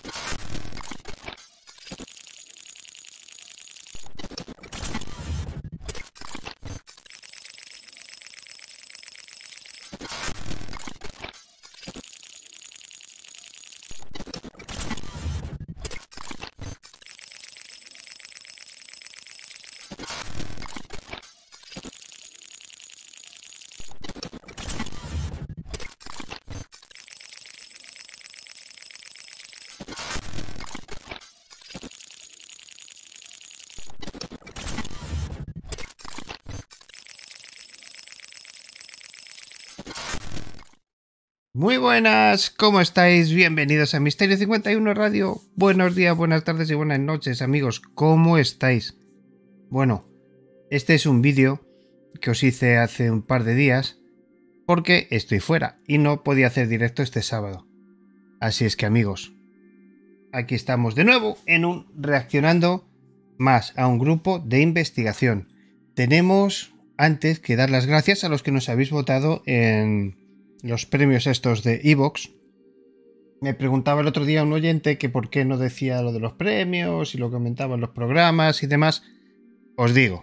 Muy buenas, ¿cómo estáis? Bienvenidos a Misterio 51 Radio. Buenos días, buenas tardes y buenas noches, amigos. ¿Cómo estáis? Bueno, este es un vídeo que os hice hace un par de días porque estoy fuera y no podía hacer directo este sábado. Así es que, amigos, aquí estamos de nuevo en un reaccionando más a un grupo de investigación. Tenemos antes que dar las gracias a los que nos habéis votado en los premios estos de iVoox. Me preguntaba el otro día un oyente que por qué no decía lo de los premios y lo comentaba en los programas y demás. Os digo,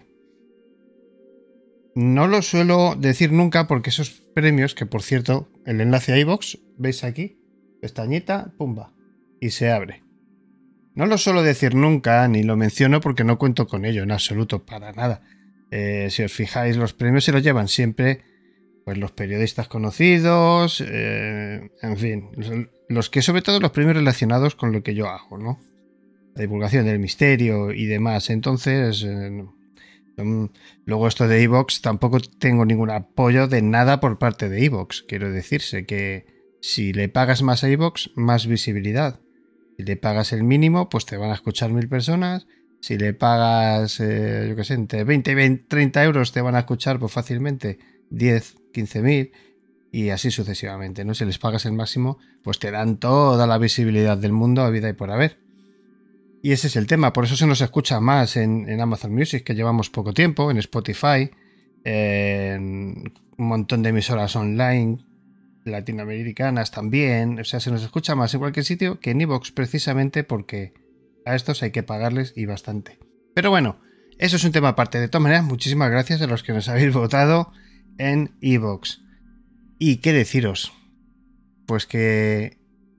no lo suelo decir nunca porque esos premios, que por cierto, el enlace a iVoox, veis aquí, pestañita, pumba, y se abre. No lo suelo decir nunca, ni lo menciono porque no cuento con ello en absoluto, para nada. Si os fijáis, los premios se los llevan siempre pues los periodistas conocidos, en fin, los que sobre todo los premios relacionados con lo que yo hago, ¿no? La divulgación del misterio y demás. Entonces, luego esto de iVoox, tampoco tengo ningún apoyo de nada por parte de iVoox. Quiero decirse que si le pagas más a iVoox, más visibilidad. Si le pagas el mínimo, pues te van a escuchar 1000 personas. Si le pagas, yo qué sé, entre 20 y 30 euros te van a escuchar pues fácilmente 10, 15.000 y así sucesivamente, ¿no? Si les pagas el máximo, pues te dan toda la visibilidad del mundo a vida y por haber. Y ese es el tema, por eso se nos escucha más en Amazon Music, que llevamos poco tiempo, en Spotify, en un montón de emisoras online latinoamericanas también, o sea, se nos escucha más en cualquier sitio que en iVoox, precisamente porque a estos hay que pagarles y bastante. Pero bueno, eso es un tema aparte. De todas maneras, muchísimas gracias a los que nos habéis votado en iVoox. ¿Y qué deciros? Pues que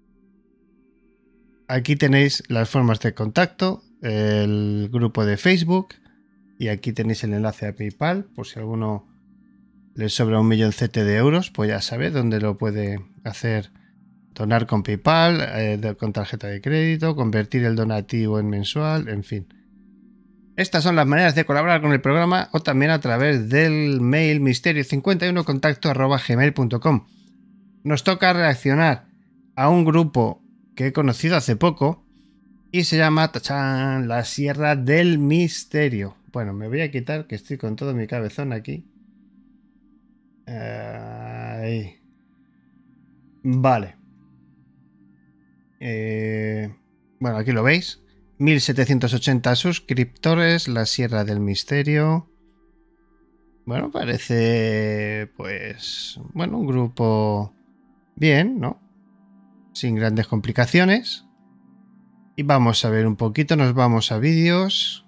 aquí tenéis las formas de contacto, el grupo de Facebook y aquí tenéis el enlace a PayPal, por si a alguno le sobra 1.000.000 de euros, pues ya sabe dónde lo puede hacer. Donar con PayPal, con tarjeta de crédito, convertir el donativo en mensual, en fin. Estas son las maneras de colaborar con el programa o también a través del mail misterio51contacto@gmail.com. Nos toca reaccionar a un grupo que he conocido hace poco y se llama ¡tachán!, La Sierra del Misterio. Bueno, me voy a quitar que estoy con todo mi cabezón aquí. Ahí. Vale. Bueno, aquí lo veis. 1780 suscriptores, La Sierra del Misterio. Bueno, parece pues, bueno, un grupo bien, ¿no? Sin grandes complicaciones. Y vamos a ver un poquito, nos vamos a vídeos.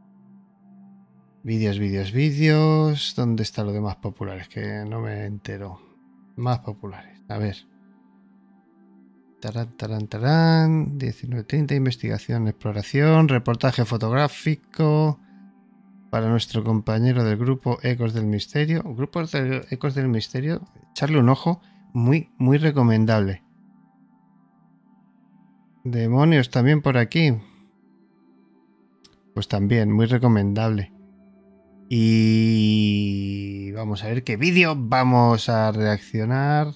Vídeos. ¿Dónde está lo de más populares? Que no me entero. Más populares, a ver. Tarán. 19:30, investigación, exploración, reportaje fotográfico para nuestro compañero del grupo Ecos del Misterio. Grupos de Ecos del Misterio, echarle un ojo, muy recomendable. Demonios también por aquí. Pues también, muy recomendable. Y vamos a ver qué vídeo vamos a reaccionar.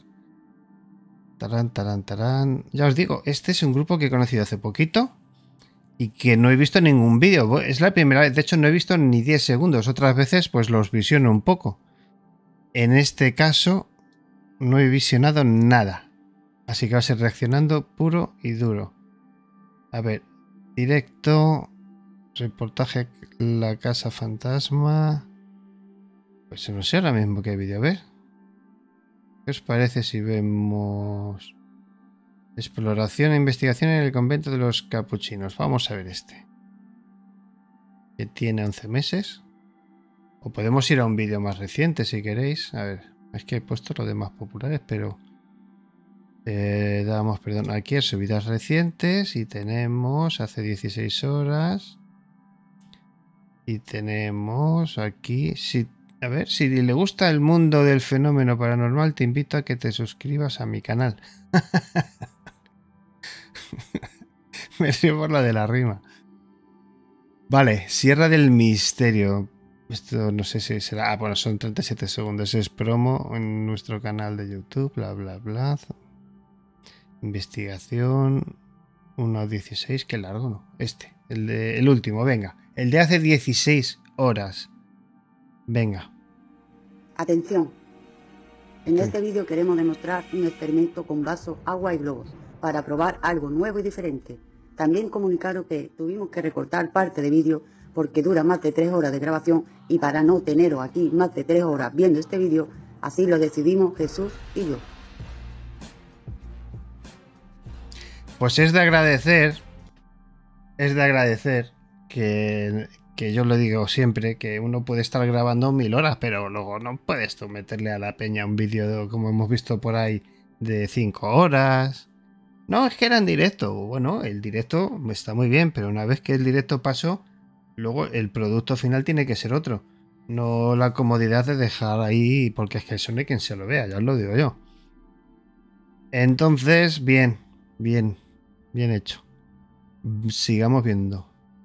Tarán. Ya os digo, este es un grupo que he conocido hace poquito y que no he visto ningún vídeo. Es la primera vez, de hecho no he visto ni 10 segundos. Otras veces pues los visiono un poco. En este caso no he visionado nada. Así que va a ser reaccionando puro y duro. A ver, directo, reportaje La Casa Fantasma. Pues no sé ahora mismo qué vídeo ver. ¿Qué os parece si vemos Exploración e investigación en el convento de los capuchinos. Vamos a ver este. Que tiene 11 meses. O podemos ir a un vídeo más reciente si queréis. A ver, es que he puesto los demás populares, pero... damos, perdón, aquí a subidas recientes y tenemos hace 16 horas. Y tenemos aquí... a ver, si le gusta el mundo del fenómeno paranormal, te invito a que te suscribas a mi canal. Me río por la de la rima. Vale, Sierra del Misterio. Esto no sé si será... Ah, bueno, son 37 segundos. Es promo en nuestro canal de YouTube. Bla, bla, bla. Investigación. 1.16. Qué largo, ¿no? Este. El último, venga. El de hace 16 horas. Venga. Atención. En este vídeo queremos demostrar un experimento con vasos, agua y globos para probar algo nuevo y diferente. También comunicaros que tuvimos que recortar parte de vídeo porque dura más de 3 horas de grabación y para no teneros aquí más de 3 horas viendo este vídeo, así lo decidimos Jesús y yo. Pues es de agradecer que yo lo digo siempre, que uno puede estar grabando 1000 horas, pero luego no puedes tú meterle a la peña un vídeo como hemos visto por ahí de 5 horas. No, es que era en directo. Bueno, el directo está muy bien, pero una vez que el directo pasó, luego el producto final tiene que ser otro. No la comodidad de dejar ahí, porque es que eso no hay quien se lo vea, ya os lo digo yo. Entonces, bien hecho. Sigamos viendo.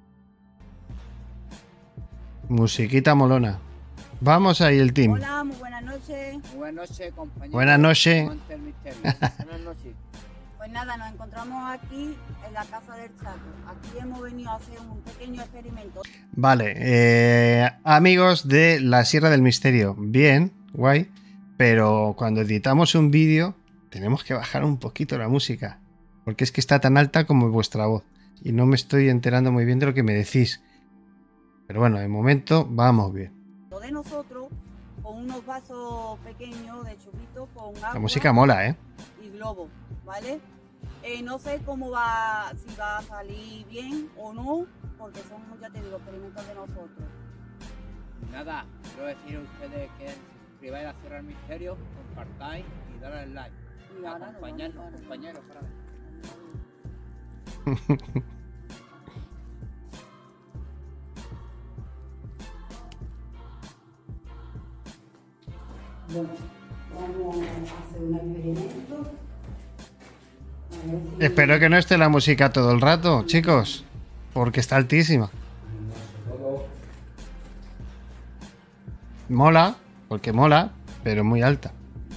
Musiquita molona. Vamos ahí el team. Hola, muy buenas noches. Muy buenas noches, compañeros. Buenas noches. Buenas noches. Pues nada, nos encontramos aquí en la casa del Chaco. Aquí hemos venido a hacer un pequeño experimento. Vale, amigos de la Sierra del Misterio. Bien, guay. Pero cuando editamos un vídeo, tenemos que bajar un poquito la música. Porque es que está tan alta como vuestra voz. Y no me estoy enterando muy bien de lo que me decís. Pero bueno, de momento vamos bien. Lo de nosotros, con unos vasos pequeños de chupito, con agua. La música mola, ¿eh? Y globo, ¿vale? No sé cómo va, si va a salir bien o no, porque son, ya te digo, experimentos de nosotros. Nada, quiero decir a ustedes que se suscribáis a la Sierra del Misterio, compartáis y darle al like. Y ahora Acompañarnos, lo vamos a- compañeros, para ver. Bueno, vamos a hacer un experimento. A ver si... Espero que no esté la música todo el rato, chicos. Porque está altísima. Mola, porque mola, pero muy alta.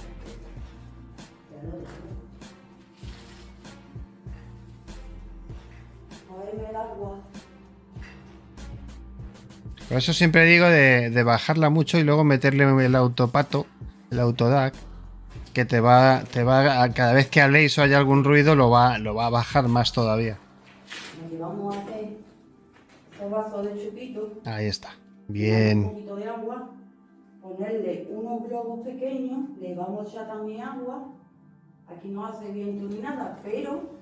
A ver el agua. Por eso siempre digo de bajarla mucho y luego meterle el autopato, el autodac, que te va cada vez que habléis o haya algún ruido lo va a bajar más todavía. Lo que vamos a hacer, este vaso de chupito. Ahí está. Un Bien. poquito de agua, ponerle unos globos pequeños, le vamos a echar también agua. Aquí no hace viento ni nada, pero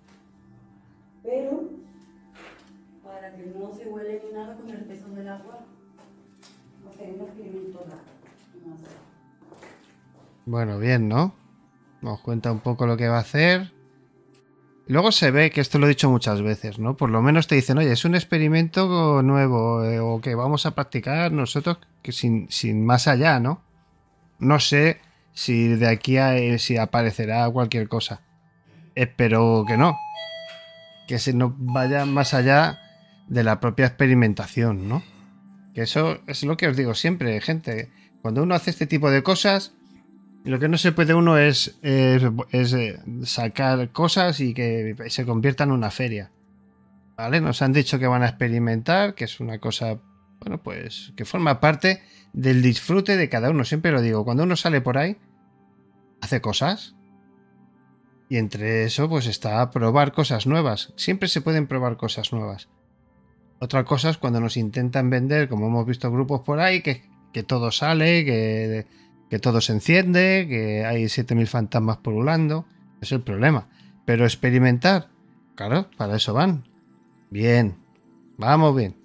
para que no se huele ni nada con el peso del agua, vamos a hacer un experimento raro. Vamos a hacer. Bueno, bien, ¿no? Nos cuenta un poco lo que va a hacer. Luego se ve que esto lo he dicho muchas veces, ¿no? Por lo menos te dicen, oye, es un experimento nuevo o que vamos a practicar nosotros que sin más allá, ¿no? No sé si de aquí a si aparecerá cualquier cosa. Espero que no. Que se nos vaya más allá de la propia experimentación, ¿no? Que eso es lo que os digo siempre, gente. Cuando uno hace este tipo de cosas, lo que no se puede uno es sacar cosas y que se convierta en una feria. ¿Vale? Nos han dicho que van a experimentar, que es una cosa, bueno, pues que forma parte del disfrute de cada uno. Siempre lo digo, cuando uno sale por ahí, hace cosas. Y entre eso, pues está probar cosas nuevas. Siempre se pueden probar cosas nuevas. Otra cosa es cuando nos intentan vender, como hemos visto grupos por ahí, que todo sale, que todo se enciende, que hay 7000 fantasmas pululando. Es el problema. Pero experimentar, claro, para eso van. Bien, vamos bien.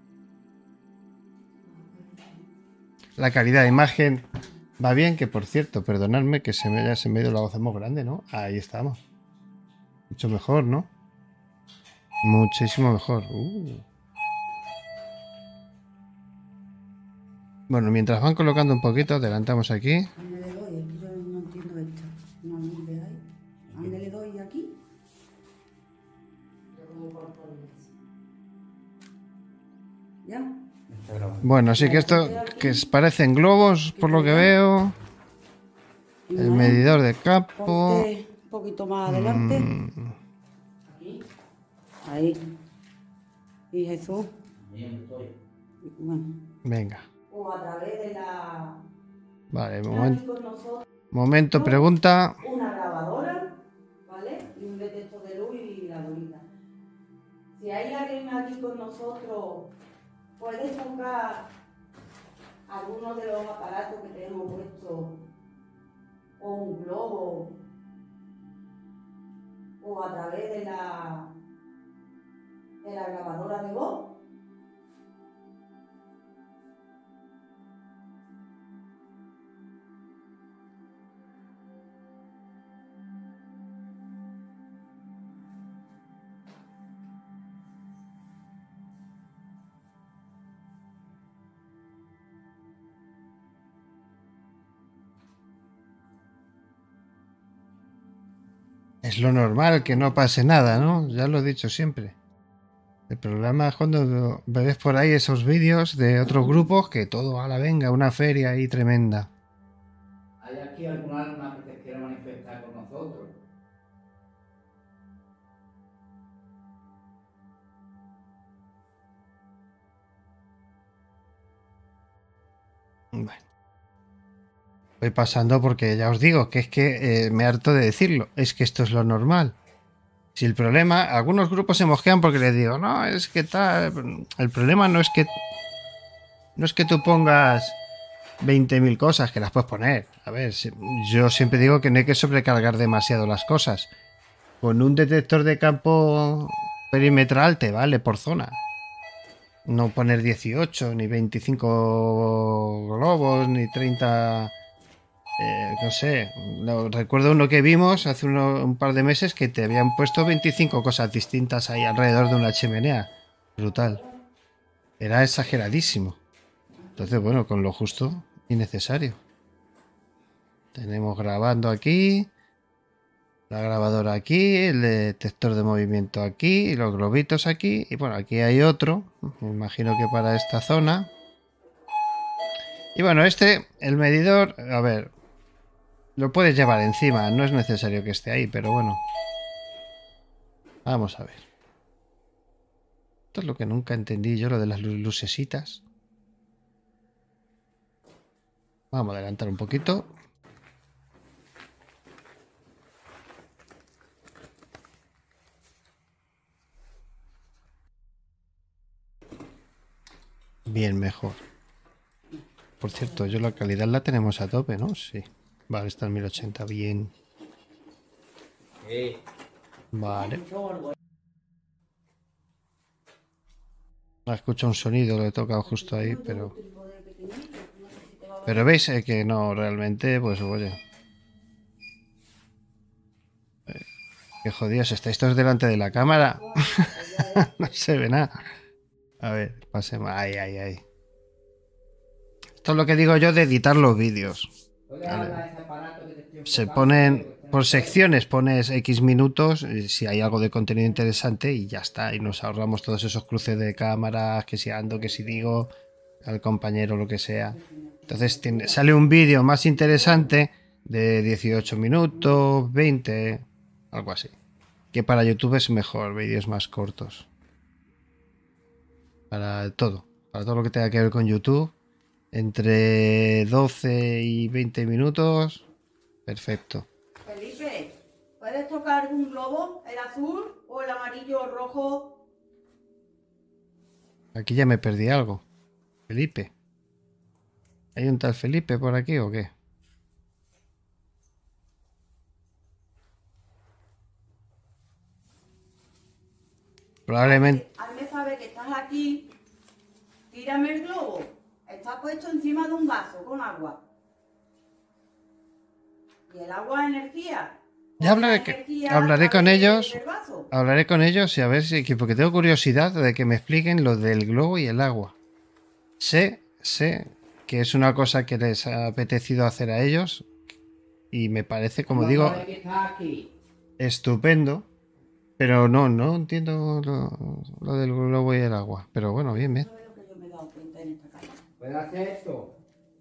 La calidad de imagen va bien, que por cierto, perdonadme que ya se me ha ido la voz muy grande, ¿no? Ahí estamos. Mucho mejor, ¿no? Muchísimo mejor. Bueno, mientras van colocando un poquito, adelantamos aquí. ¿A dónde le doy? Es que yo no entiendo esto. No me veáis. ¿A dónde le doy aquí? ¿Ya? Bueno, así que esto que parecen globos, por lo que veo. El medidor de campo. Ponte un poquito más adelante. Aquí. Ahí. Y Jesús. Bueno. Venga. O a través de la... Vale, Aquí con nosotros momento, pregunta. una grabadora, ¿vale? Y un detector de luz y la durita. Si hay alguien aquí con nosotros, puedes tocar algunos de los aparatos que tenemos puestos, o un globo, o a través de la grabadora de voz. Es lo normal que no pase nada, ¿no? Ya lo he dicho siempre. El problema es cuando ves por ahí esos vídeos de otros grupos que todo a la venga, una feria ahí tremenda. ¿Hay aquí algún alma que se quiera manifestar con nosotros? Bueno. Voy pasando porque ya os digo que es que me harto de decirlo. Es que esto es lo normal. Si el problema, algunos grupos se mosquean porque les digo, no, es que tal. El problema no es que tú pongas 20.000 cosas, que las puedes poner. A ver, yo siempre digo que no hay que sobrecargar demasiado las cosas. Con un detector de campo perimetral te vale por zona. No poner 18, ni 25 globos, ni 30... no sé, recuerdo uno que vimos hace un par de meses que te habían puesto 25 cosas distintas ahí alrededor de una chimenea. Brutal. Era exageradísimo. Entonces, bueno, con lo justo y necesario. Tenemos grabando aquí, la grabadora aquí, el detector de movimiento aquí, y los globitos aquí. Y bueno, aquí hay otro, me imagino que para esta zona. Y bueno, el medidor, a ver, lo puedes llevar encima, no es necesario que esté ahí, pero bueno. Vamos a ver. Esto es lo que nunca entendí yo, lo de las lucesitas. Vamos a adelantar un poquito. Bien, mejor. Por cierto, yo la calidad la tenemos a tope, ¿no? Sí. Vale, está en 1080, bien. Vale. Escucho un sonido, lo he tocado justo ahí, pero... Pero veis que no, realmente, pues oye... Qué jodidos estáis todos delante de la cámara. No se ve nada. A ver, pasemos. Ay, ay, ay. Esto es lo que digo yo de editar los vídeos. Vale. Se ponen por secciones, pones X minutos, si hay algo de contenido interesante y ya está. Y nos ahorramos todos esos cruces de cámaras, que si ando, que si digo al compañero, lo que sea. Entonces sale un vídeo más interesante de 18 minutos, 20, algo así. Que para YouTube es mejor, vídeos más cortos. Para todo lo que tenga que ver con YouTube. Entre 12 y 20 minutos. Perfecto. Felipe, ¿puedes tocar algún globo? ¿El azul o el amarillo o rojo? Aquí ya me perdí algo. Felipe. ¿Hay un tal Felipe por aquí o qué? Probablemente... Hazme saber que estás aquí, tírame el globo. Está puesto encima de un vaso con agua. Y el agua es energía. Ya hablaré con ellos. Del vaso. Hablaré con ellos y a ver si... Porque tengo curiosidad de que me expliquen lo del globo y el agua. Sé que es una cosa que les ha apetecido hacer a ellos. Y me parece, como digo, ¿Sabe que está aquí? estupendo. Pero no entiendo lo del globo y el agua. Pero bueno, bien. ¿Sabes lo que yo me he dado cuenta en esta casa? ¿Puede hacer esto?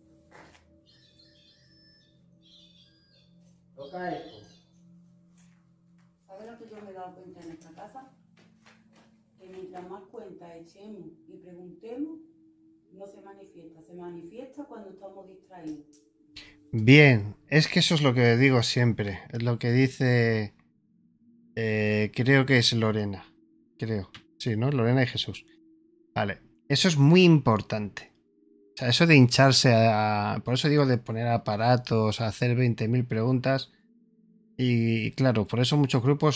Toca esto. ¿Sabes lo que yo me he dado cuenta en esta casa? Que mientras más cuentas echemos y preguntemos, no se manifiesta. Se manifiesta cuando estamos distraídos. Bien, es que eso es lo que digo siempre. Es lo que dice... creo que es Lorena. Creo. Sí, ¿no? Lorena y Jesús. Vale. Eso es muy importante. O sea, eso de hincharse a... Por eso digo de poner aparatos, a hacer 20.000 preguntas. Y claro, por eso muchos grupos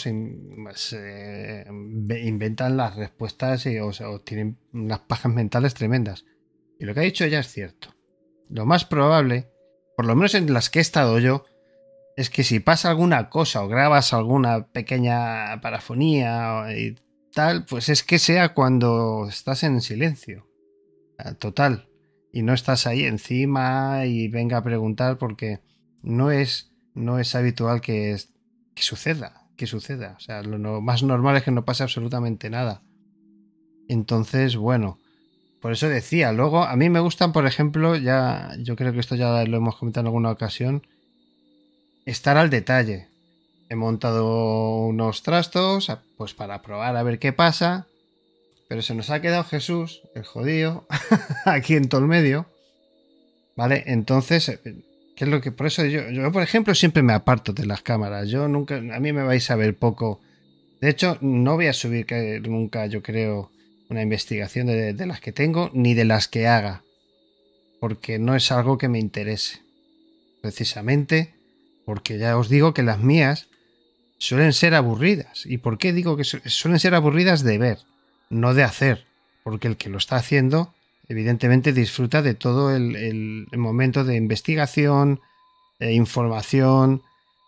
se inventan las respuestas o tienen unas pajas mentales tremendas. Y lo que ha dicho ella es cierto. Lo más probable, por lo menos en las que he estado yo, es que si pasa alguna cosa o grabas alguna pequeña parafonía y tal, pues es que sea cuando estás en silencio. Total. Y no estás ahí encima y venga a preguntar porque no es habitual que suceda. O sea, lo más normal es que no pase absolutamente nada. Entonces, bueno, por eso decía. Luego, a mí me gustan, por ejemplo, yo creo que esto ya lo hemos comentado en alguna ocasión, estar al detalle. He montado unos trastos, pues para probar a ver qué pasa, pero se nos ha quedado Jesús, el jodido, aquí en todo el medio. ¿Vale? Entonces, ¿qué es lo que? Por eso yo, por ejemplo, siempre me aparto de las cámaras. Yo nunca, a mí me vais a ver poco. De hecho, no voy a subir nunca, yo creo, una investigación de las que tengo, ni de las que haga, porque no es algo que me interese. Precisamente porque ya os digo que las mías suelen ser aburridas. ¿Y por qué digo que suelen ser aburridas de ver, no de hacer? Porque el que lo está haciendo, evidentemente disfruta de todo el momento de investigación, información,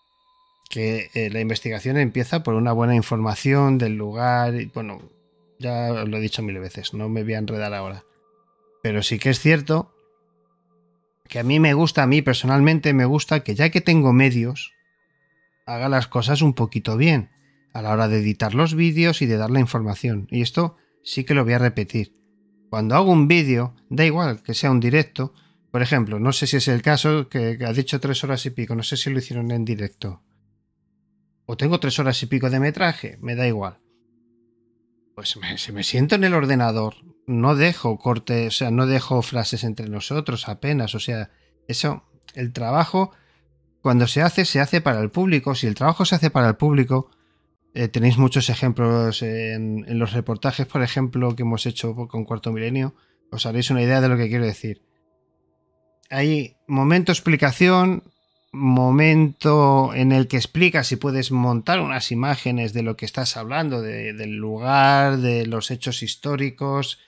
que la investigación empieza por una buena información del lugar. Y, bueno, ya os lo he dicho 1000 veces, no me voy a enredar ahora. Pero sí que es cierto que a mí personalmente me gusta que ya que tengo medios, haga las cosas un poquito bien a la hora de editar los vídeos y de dar la información. Y esto sí que lo voy a repetir. Cuando hago un vídeo, da igual que sea un directo. Por ejemplo, no sé si es el caso que ha dicho 3 horas y pico, no sé si lo hicieron en directo. O tengo 3 horas y pico de metraje, me da igual. Pues si me siento en el ordenador, no dejo cortes, o sea, no dejo frases entre nosotros apenas, o sea, eso, el trabajo, cuando se hace para el público. Si el trabajo se hace para el público, tenéis muchos ejemplos en los reportajes, por ejemplo, que hemos hecho con Cuarto Milenio, os haréis una idea de lo que quiero decir. Hay momento explicación, momento en el que explicas y puedes montar unas imágenes de lo que estás hablando, del lugar, de los hechos históricos,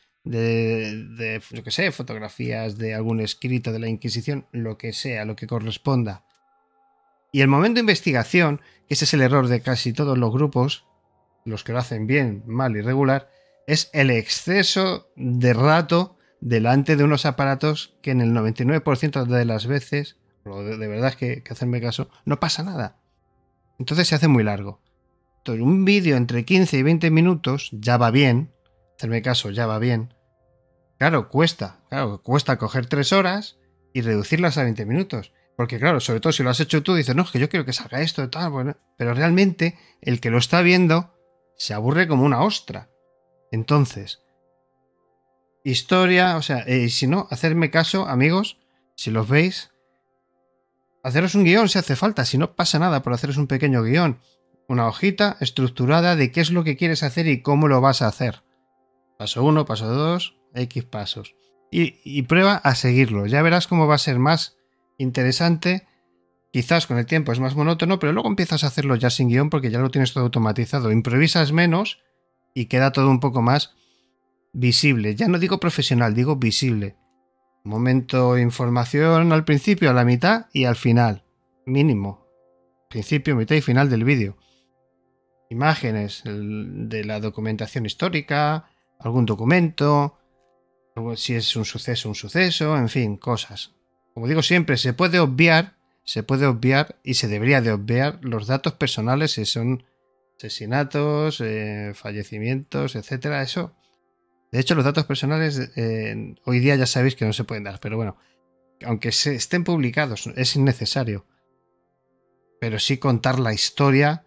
de yo qué sé, fotografías de algún escrito de la Inquisición, lo que sea, lo que corresponda. Y el momento de investigación, que ese es el error de casi todos los grupos, los que lo hacen bien, mal y regular, es el exceso de rato delante de unos aparatos que en el 99% de las veces, de verdad es que hacerme caso, no pasa nada. Entonces se hace muy largo. Entonces un vídeo entre 15 y 20 minutos ya va bien, hacerme caso ya va bien. Claro, cuesta coger 3 horas y reducirlas a 20 minutos. Porque claro, sobre todo si lo has hecho tú, dices, no, es que yo quiero que salga esto, tal, bueno. Pero realmente el que lo está viendo se aburre como una ostra. Entonces, historia, o sea, si no, hacerme caso, amigos, si los veis, haceros un guión si hace falta, si no pasa nada por haceros un pequeño guión. Una hojita estructurada de qué es lo que quieres hacer y cómo lo vas a hacer. Paso 1, paso 2, X pasos. Y prueba a seguirlo. Ya verás cómo va a ser más interesante. Quizás con el tiempo es más monótono, pero luego empiezas a hacerlo ya sin guión porque ya lo tienes todo automatizado. Improvisas menos y queda todo un poco más visible. Ya no digo profesional, digo visible. Momento información al principio, a la mitad y al final. Mínimo. Principio, mitad y final del vídeo. Imágenes de la documentación histórica, algún documento, si es un suceso, en fin, cosas. Como digo siempre, se puede obviar y se debería de obviar los datos personales si son asesinatos, fallecimientos, etcétera. Eso. De hecho, los datos personales hoy día ya sabéis que no se pueden dar, pero bueno, aunque estén publicados, es innecesario. Pero sí contar la historia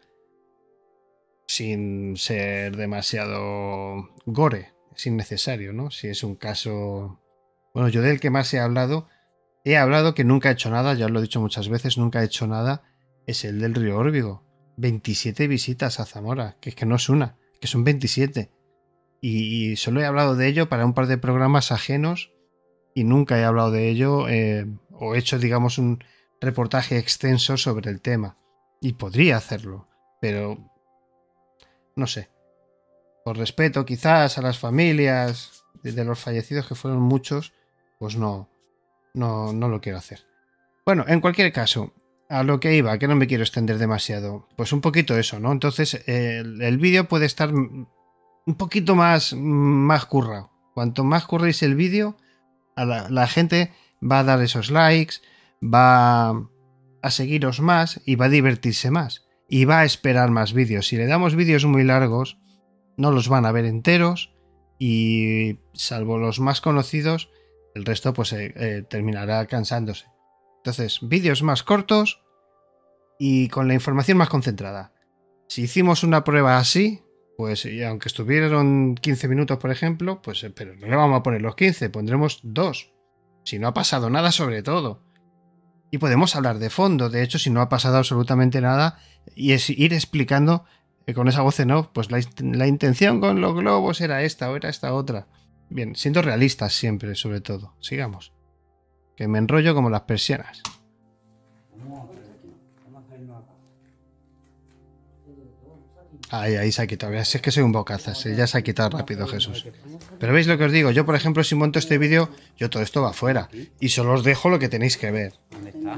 sin ser demasiado gore. Es innecesario, ¿no? Si es un caso... Bueno, yo del que más he hablado que nunca he hecho nada, ya os lo he dicho muchas veces, nunca he hecho nada, es el del río Órbigo. 27 visitas a Zamora, que es que no es una, que son 27. Y solo he hablado de ello para un par de programas ajenos y nunca he hablado de ello o he hecho, digamos, un reportaje extenso sobre el tema. Y podría hacerlo, pero no sé. Por respeto quizás a las familias de los fallecidos, que fueron muchos, pues no lo quiero hacer. Bueno, en cualquier caso, a lo que iba, que no me quiero extender demasiado, pues un poquito eso, ¿no? Entonces el vídeo puede estar un poquito más currado. Cuanto más curréis el vídeo, la gente va a dar esos likes, va a seguiros más y va a divertirse más. Y va a esperar más vídeos. Si le damos vídeos muy largos, no los van a ver enteros y salvo los más conocidos, el resto pues terminará cansándose. Entonces, vídeos más cortos y con la información más concentrada. Si hicimos una prueba así, pues y aunque estuvieron 15 minutos, por ejemplo, pues pero no le vamos a poner los 15, pondremos 2. Si no ha pasado nada, sobre todo. Y podemos hablar de fondo. De hecho, si no ha pasado absolutamente nada, y es ir explicando con esa voz en off, pues la intención con los globos era esta o era esta otra. Bien, siendo realistas siempre, sobre todo. Sigamos. Que me enrollo como las persianas. Ahí se ha quitado. Si es que soy un bocazas, ya se ha quitado rápido Jesús. Pero veis lo que os digo, yo por ejemplo si monto este vídeo, yo todo esto va fuera. Y solo os dejo lo que tenéis que ver. ¿Dónde está?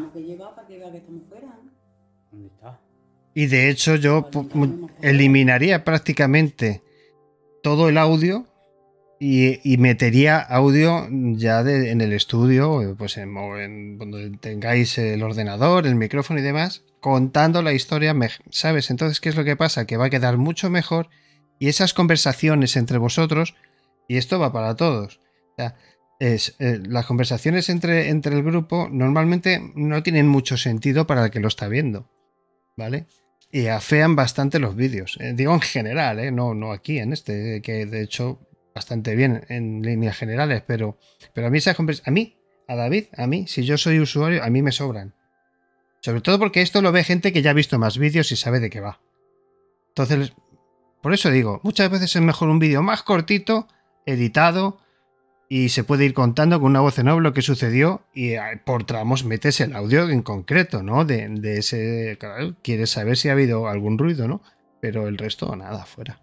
¿Dónde está? Y de hecho yo eliminaría prácticamente todo el audio y metería audio ya en el estudio, pues en donde tengáis el ordenador, el micrófono y demás, contando la historia, ¿sabes? Entonces, ¿qué es lo que pasa? Que va a quedar mucho mejor y esas conversaciones entre vosotros, y esto va para todos, o sea, las conversaciones entre el grupo normalmente no tienen mucho sentido para el que lo está viendo, ¿vale? Y afean bastante los vídeos, digo en general, no aquí en este, que de hecho bastante bien en líneas generales, pero a mí esas conversaciones, a David, si yo soy usuario, a mí me sobran. Sobre todo porque esto lo ve gente que ya ha visto más vídeos y sabe de qué va. Entonces, por eso digo, muchas veces es mejor un vídeo más cortito, editado, y se puede ir contando con una voz en off lo que sucedió y por tramos metes el audio en concreto, ¿no? De ese... Claro, quieres saber si ha habido algún ruido, ¿no? Pero el resto, nada, fuera.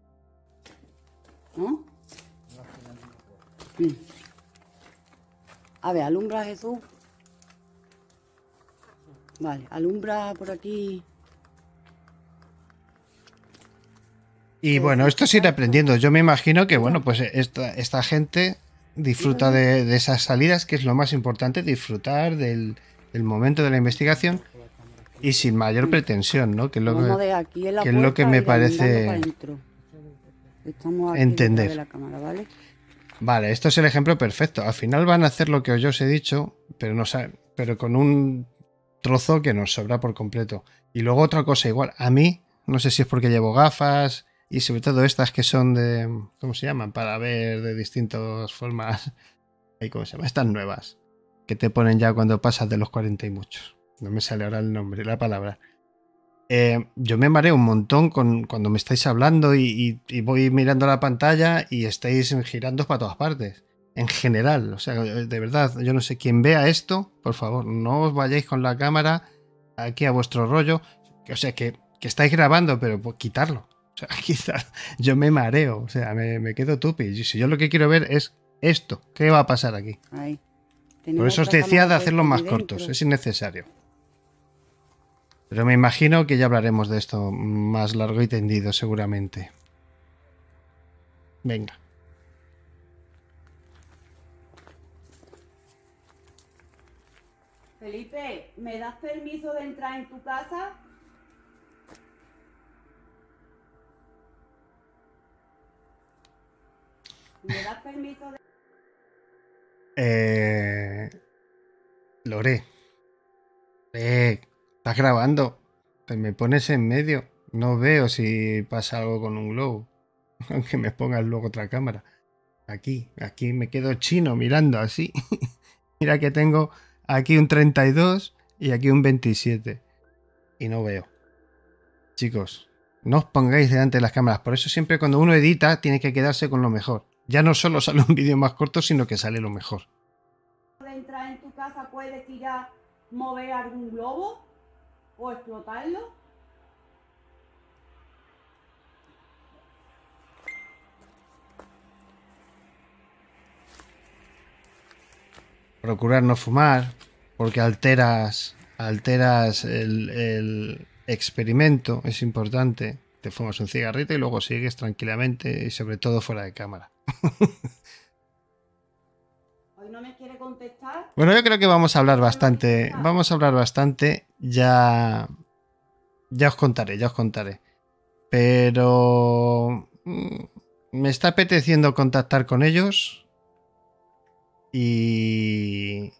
¿No? A ver, alumbra Jesús. Vale, alumbra por aquí. Y bueno, esto es ir aprendiendo. Yo me imagino que, bueno, pues esta gente disfruta de esas salidas, que es lo más importante, disfrutar del momento de la investigación y sin mayor pretensión, ¿no? Que es lo que me parece entender. De la cámara, ¿vale? Vale, esto es el ejemplo perfecto. Al final van a hacer lo que yo os he dicho, pero con un trozo que nos sobra por completo. Y luego otra cosa igual. A mí, no sé si es porque llevo gafas y sobre todo estas que son de... ¿Cómo se llaman? Para ver de distintas formas. ¿Cómo se llama? Estas nuevas. Que te ponen ya cuando pasas de los 40 y muchos. No me sale ahora el nombre, la palabra. Yo me mareo un montón cuando me estáis hablando y voy mirando la pantalla y estáis girando para todas partes. En general, o sea, de verdad, yo no sé, quien vea esto, por favor, no os vayáis con la cámara aquí a vuestro rollo. O sea, que estáis grabando, pero pues, quitarlo. O sea, quizás yo me mareo, o sea, me quedo tupi. Y si yo lo que quiero ver es esto, ¿qué va a pasar aquí? Ahí. Por Tenemos eso os otra decía de cámara hacerlos puesta más aquí cortos, dentro. es innecesario. Pero me imagino que ya hablaremos de esto más largo y tendido, seguramente. Venga. Felipe, ¿me das permiso de entrar en tu casa? ¿Me das permiso de...? Lore. ¿Estás grabando? Te me pones en medio. No veo si pasa algo con un globo. Aunque me pongas luego otra cámara. Aquí me quedo chino mirando así. Mira que tengo aquí un 32 y aquí un 27. Y no veo. Chicos, no os pongáis delante de las cámaras. Por eso siempre cuando uno edita tiene que quedarse con lo mejor. Ya no solo sale un vídeo más corto, sino que sale lo mejor. de entrar en tu casa puedes tirar, mover algún globo o explotarlo? Procurar no fumar, porque alteras el experimento, es importante. Te fumas un cigarrito y luego sigues tranquilamente y sobre todo fuera de cámara. ¿Hoy no me quiere contestar? Bueno, yo creo que vamos a hablar bastante. Vamos a hablar bastante. Ya os contaré. Pero me está apeteciendo contactar con ellos. Y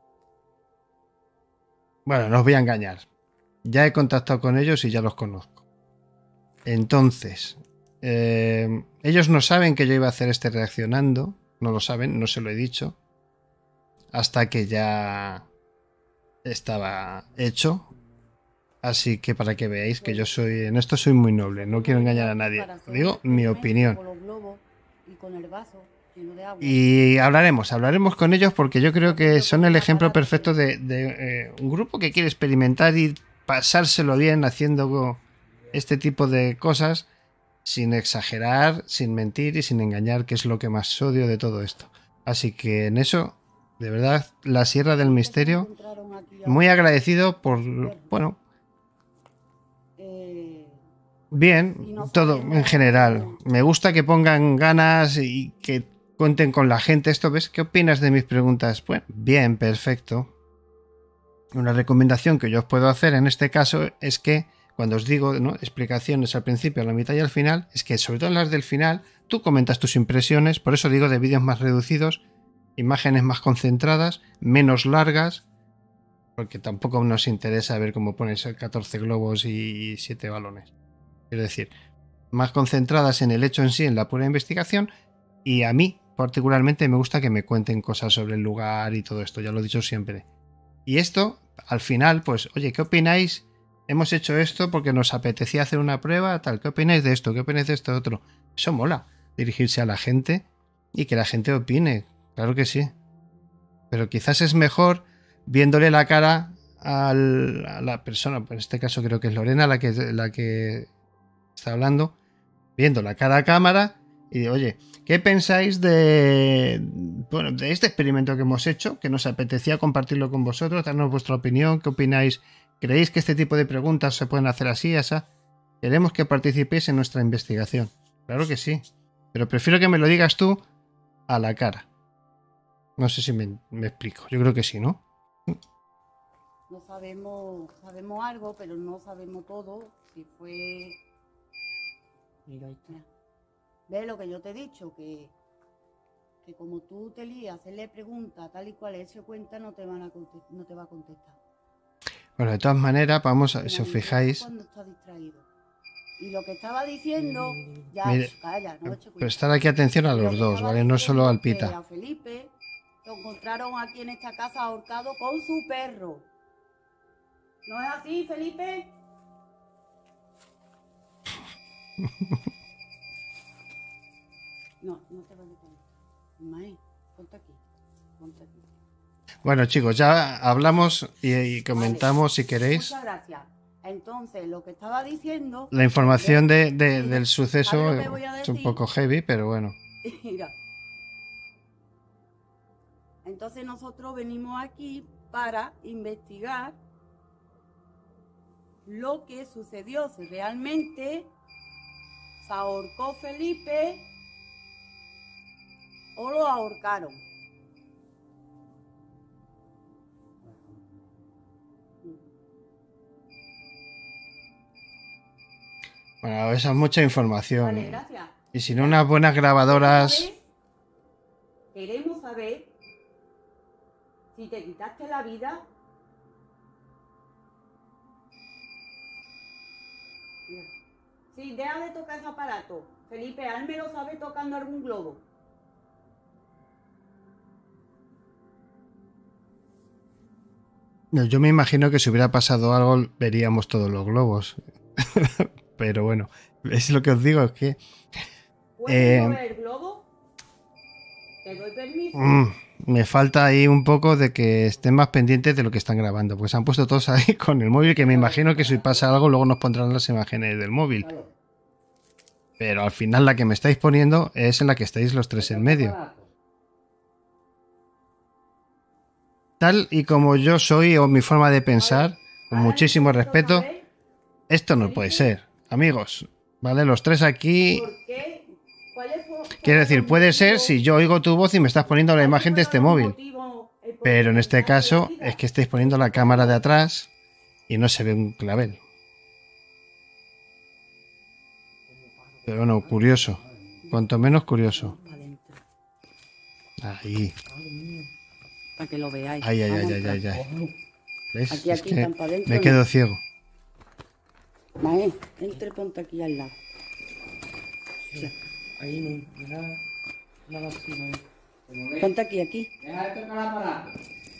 bueno, no os voy a engañar. Ya he contactado con ellos y ya los conozco. Entonces, ellos no saben que yo iba a hacer este reaccionando. No lo saben, no se lo he dicho. Hasta que ya estaba hecho. Así que para que veáis que yo soy, en esto soy muy noble. No quiero engañar a nadie. Digo mi opinión. Con los globos y con el vaso lleno de agua. Y hablaremos con ellos porque yo creo que son el ejemplo perfecto de un grupo que quiere experimentar y pasárselo bien haciendo este tipo de cosas sin exagerar, sin mentir y sin engañar, que es lo que más odio de todo esto. Así que en eso, de verdad, la Sierra del Misterio, muy agradecido por, bueno, bien, todo en general. Me gusta que pongan ganas y que cuenten con la gente. ¿Esto ves? ¿Qué opinas de mis preguntas? Bueno, bien, perfecto. Una recomendación que yo os puedo hacer en este caso es que cuando os digo, ¿no?, explicaciones al principio, a la mitad y al final, es que sobre todo en las del final tú comentas tus impresiones. Por eso digo de vídeos más reducidos, imágenes más concentradas, menos largas, porque tampoco nos interesa ver cómo pones 14 globos y 7 balones. Es decir, más concentradas en el hecho en sí, en la pura investigación, y a mí particularmente me gusta que me cuenten cosas sobre el lugar y todo esto, ya lo he dicho siempre. Y esto, al final, pues, oye, ¿qué opináis? Hemos hecho esto porque nos apetecía hacer una prueba, tal, ¿qué opináis de esto? ¿Qué opináis de esto otro? Eso mola, dirigirse a la gente y que la gente opine, claro que sí. Pero quizás es mejor viéndole la cara a la persona, en este caso creo que es Lorena la que está hablando, viendo la cara a cámara y de, oye, ¿qué pensáis de este experimento que hemos hecho? Que nos apetecía compartirlo con vosotros, darnos vuestra opinión, ¿qué opináis? ¿Creéis que este tipo de preguntas se pueden hacer así, esa? Queremos que participéis en nuestra investigación. Claro que sí, pero prefiero que me lo digas tú a la cara. No sé si me explico, yo creo que sí, ¿no? No sabemos algo, pero no sabemos todo. Si fue... Mira, ahí está. Ve lo que yo te he dicho, que como tú te lías, hacerle preguntas tal y cual él se cuenta, no te va a contestar. Bueno, de todas maneras, vamos a, si os fijáis... Cuando está distraído. Y lo que estaba diciendo, ya, mire, calla, no eche cuidado. prestar aquí atención a los dos, ¿vale? No solo al Que Pita. a Felipe lo encontraron aquí en esta casa ahorcado con su perro. ¿No es así, Felipe? No te vayas con esto. Mae, ponte aquí. Bueno, chicos, ya hablamos y comentamos si queréis. Muchas gracias. Entonces, lo que estaba diciendo... La información del ¿sabes suceso lo que voy a es un decir? poco heavy, pero bueno. Mira. Entonces nosotros venimos aquí para investigar lo que sucedió, si realmente se ahorcó Felipe o lo ahorcaron. Bueno, esa es mucha información. Vale, gracias. Y si no, unas buenas grabadoras... Queremos saber si te quitaste la vida. Mira. Sí, deja de tocar ese aparato. Felipe, Alme lo sabe tocando algún globo. No, yo me imagino que si hubiera pasado algo veríamos todos los globos. Pero bueno, es lo que os digo, es que... ¿Puedes mover el globo? Te doy permiso. Me falta ahí un poco de que estén más pendientes de lo que están grabando, pues se han puesto todos ahí con el móvil, que me imagino que si pasa algo luego nos pondrán las imágenes del móvil. Pero al final la que me estáis poniendo es en la que estáis los tres en medio. Tal y como yo soy o mi forma de pensar, con muchísimo respeto, esto no puede ser, amigos. ¿Vale? Los tres aquí... ¿Por qué? Quiero decir, puede ser si yo oigo tu voz y me estás poniendo la imagen de este móvil. Pero en este caso es que estáis poniendo la cámara de atrás y no se ve un clavel. Pero no, curioso. Cuanto menos curioso. Ahí. Para que lo veáis. Ay, ay, ay, ay, ay, ay. ¿Ves? Aquí, Es aquí, que tan pa' dentro, me no. quedo ciego. Mae, entre, ponte aquí al lado. Ahí no, nada así, no. Ponte aquí, aquí. Deja de tocar el aparato.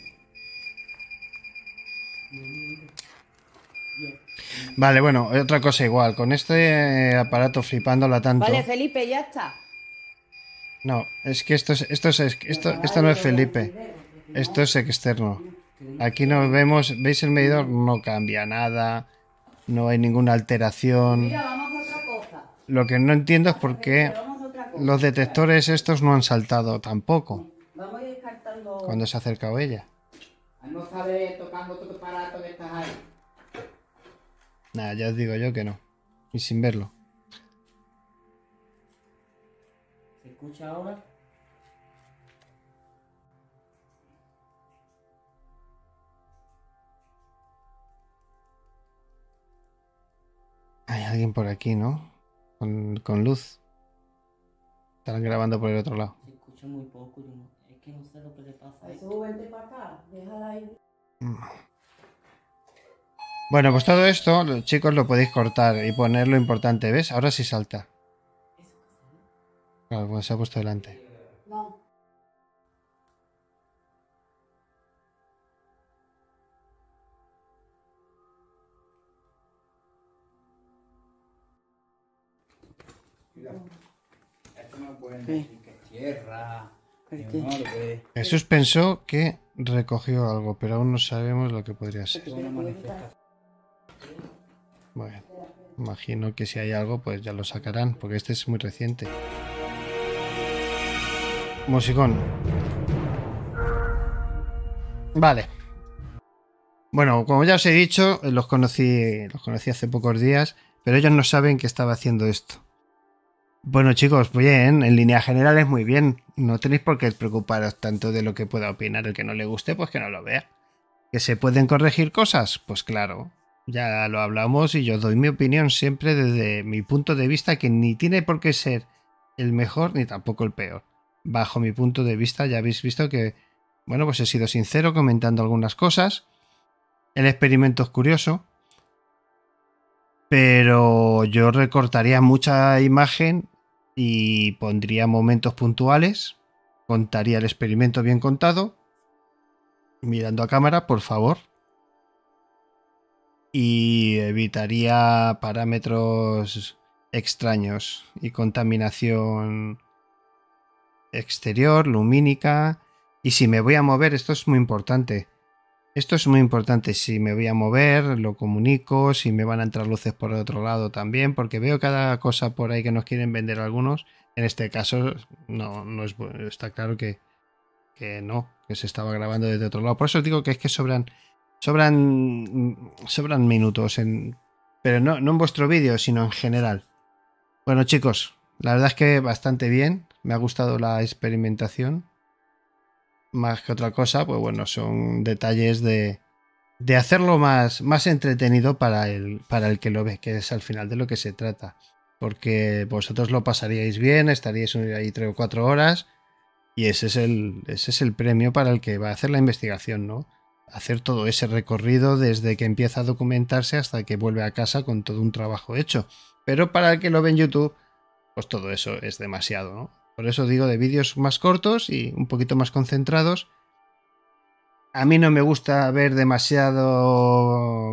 Vale, bueno, otra cosa igual. Con este aparato flipándola tanto... Vale, Felipe, ya está. No, es que esto no es Felipe. Esto es externo. Aquí no vemos, ¿veis el medidor? No cambia nada. No hay ninguna alteración. Mira, vamos a otra cosa. Lo que no entiendo es por qué Vamos a otra cosa. los detectores estos no han saltado tampoco Vamos a ir descartando. cuando se ha acercado ella. No sabes tocando tu aparato que estás ahí. Nada, ya os digo yo que no. Y sin verlo. ¿Se escucha ahora? Hay alguien por aquí, ¿no? Con luz. Estarán grabando por el otro lado. Se escucha muy poco, yo no, es que no sé lo que le pasa a esto. Jesús, vente para acá. Déjala ahí. Bueno, pues todo esto, los chicos, lo podéis cortar y poner lo importante. ¿Ves? Ahora sí salta. Claro, pues se ha puesto delante. No. Esto no pueden ¿Qué? decir que es tierra. ¿Por ni qué? un orbe. Jesús pensó que recogió algo, pero aún no sabemos lo que podría ser. Es una manifestación. Bueno, imagino que si hay algo, pues ya lo sacarán, porque este es muy reciente. Musicón. Vale. Bueno, como ya os he dicho, los conocí hace pocos días, pero ellos no saben que estaba haciendo esto. Bueno, chicos, bien, en línea general es muy bien. No tenéis por qué preocuparos tanto de lo que pueda opinar el que no le guste, pues que no lo vea. ¿Que se pueden corregir cosas? Pues claro, ya lo hablamos y yo doy mi opinión siempre desde mi punto de vista, que ni tiene por qué ser el mejor ni tampoco el peor. Bajo mi punto de vista ya habéis visto que, bueno, pues he sido sincero comentando algunas cosas. El experimento es curioso, pero yo recortaría mucha imagen y pondría momentos puntuales, contaría el experimento bien contado, mirando a cámara, por favor, y evitaría parámetros extraños y contaminación exterior, lumínica. Y si me voy a mover, esto es muy importante, Esto es muy importante. Si me voy a mover, lo comunico. Si me van a entrar luces por el otro lado también, porque veo cada cosa por ahí que nos quieren vender algunos. En este caso, no es está claro que no, que se estaba grabando desde otro lado. Por eso os digo que es que sobran minutos, pero no en vuestro vídeo, sino en general. Bueno, chicos, la verdad es que bastante bien. Me ha gustado la experimentación. Más que otra cosa, pues bueno, son detalles de hacerlo más entretenido para el que lo ve, que es al final de lo que se trata. Porque vosotros lo pasaríais bien, estaríais ahí 3 o 4 horas y ese es el premio para el que va a hacer la investigación, ¿no? Hacer todo ese recorrido desde que empieza a documentarse hasta que vuelve a casa con todo un trabajo hecho. Pero para el que lo ve en YouTube, pues todo eso es demasiado, ¿no? Por eso digo de vídeos más cortos y un poquito más concentrados. A mí no me gusta ver demasiado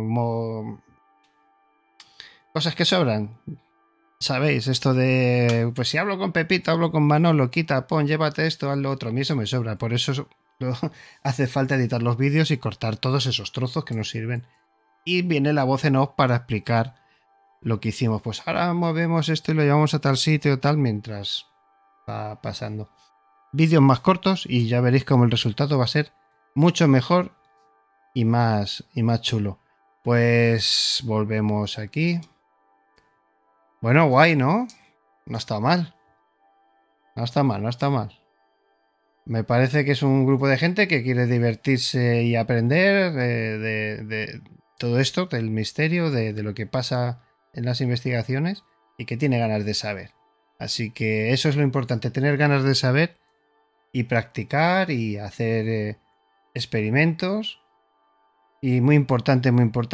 cosas que sobran. ¿Sabéis? Esto de, pues si hablo con Pepito, hablo con Manolo, quita, pon, llévate esto, haz lo otro. A mí eso me sobra. Por eso hace falta editar los vídeos y cortar todos esos trozos que nos sirven. Y viene la voz en off para explicar lo que hicimos. Pues ahora movemos esto y lo llevamos a tal sitio o tal mientras va pasando. Vídeos más cortos y ya veréis cómo el resultado va a ser mucho mejor y más chulo. Pues volvemos aquí. Bueno, guay, ¿no? No está mal. No está mal. Me parece que es un grupo de gente que quiere divertirse y aprender de todo esto, del misterio, de lo que pasa en las investigaciones y que tiene ganas de saber. Así que eso es lo importante, tener ganas de saber y practicar y hacer experimentos. Y muy importante,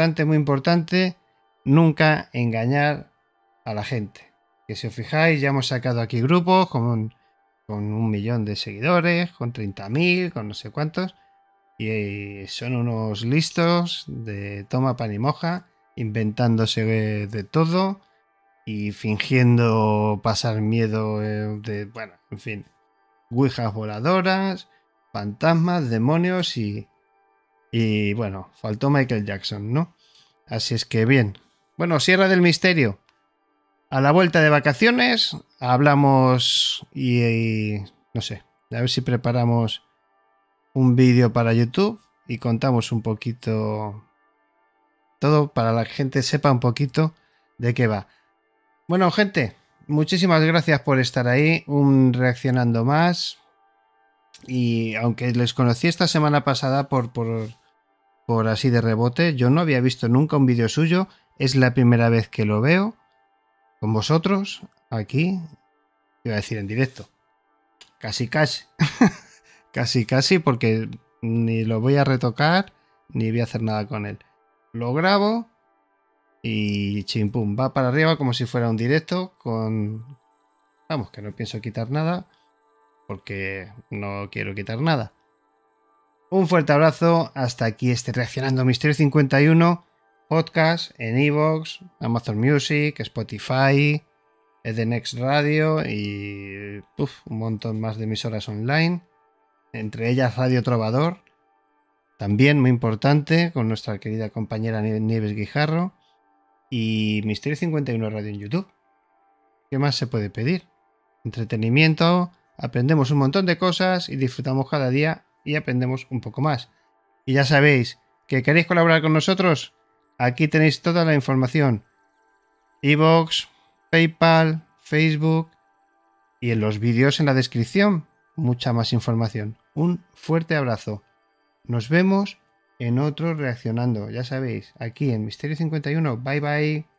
nunca engañar a la gente. Que si os fijáis, ya hemos sacado aquí grupos con 1 millón de seguidores, con 30.000, con no sé cuántos. Y son unos listos de toma pan y moja, inventándose de todo y fingiendo pasar miedo bueno, en fin, ouijas voladoras, fantasmas, demonios y bueno, faltó Michael Jackson, ¿no? Así es que bien. Bueno, Sierra del Misterio. A la vuelta de vacaciones hablamos y no sé, a ver si preparamos un vídeo para YouTube y contamos un poquito todo para que la gente sepa un poquito de qué va. Bueno, gente, muchísimas gracias por estar ahí, un reaccionando más. Y aunque les conocí esta semana pasada por así de rebote, yo no había visto nunca un vídeo suyo. Es la primera vez que lo veo con vosotros aquí. Iba a decir en directo. Casi. casi porque ni lo voy a retocar ni voy a hacer nada con él. Lo grabo y chimpum, va para arriba como si fuera un directo con... Vamos, que no pienso quitar nada porque no quiero quitar nada. Un fuerte abrazo, hasta aquí este Reaccionando Misterio 51 podcast en iVoox, Amazon Music, Spotify, Edenex Radio y un montón más de emisoras online, entre ellas Radio Trovador, también muy importante, con nuestra querida compañera Nieves Guijarro, y Misterio 51 Radio en YouTube. ¿Qué más se puede pedir? Entretenimiento, aprendemos un montón de cosas y disfrutamos cada día y aprendemos un poco más. Y ya sabéis que queréis colaborar con nosotros, aquí tenéis toda la información. iVoox, PayPal, Facebook y en los vídeos en la descripción mucha más información. Un fuerte abrazo. Nos vemos en otro Reaccionando, ya sabéis, aquí en Misterio 51. Bye bye.